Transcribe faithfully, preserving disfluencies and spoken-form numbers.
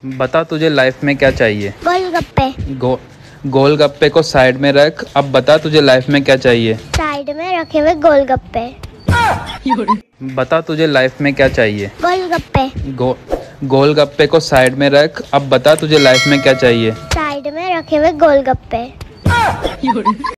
बता तुझे लाइफ में क्या चाहिए। गोलगप्पे। गो गोलगप्पे को साइड में रख। अब बता तुझे लाइफ में क्या चाहिए। साइड में रखे हुए गोलगप्पे। बता तुझे लाइफ में क्या चाहिए। गोलगप्पे। गो गोलगप्पे को साइड में रख। अब बता तुझे लाइफ में क्या चाहिए। साइड में रखे हुए गोलगप्पे।